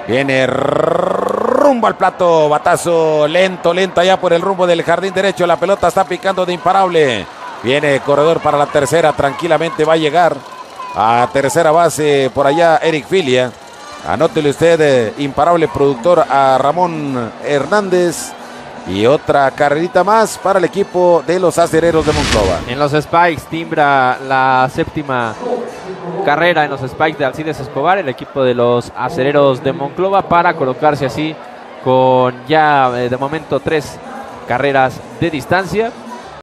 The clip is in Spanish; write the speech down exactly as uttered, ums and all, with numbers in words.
Viene rumbo al plato, batazo lento, lento allá por el rumbo del jardín derecho. La pelota está picando de imparable. Viene corredor para la tercera, tranquilamente va a llegar a tercera base por allá Eric Filia. Anótele usted, eh, imparable productor, a Ramón Hernández. Y otra carrerita más para el equipo de los Acereros de Monclova. En los Spikes timbra la séptima carrera en los Spikes de Alcides Escobar, el equipo de los Acereros de Monclova, para colocarse así con ya eh, de momento tres carreras de distancia.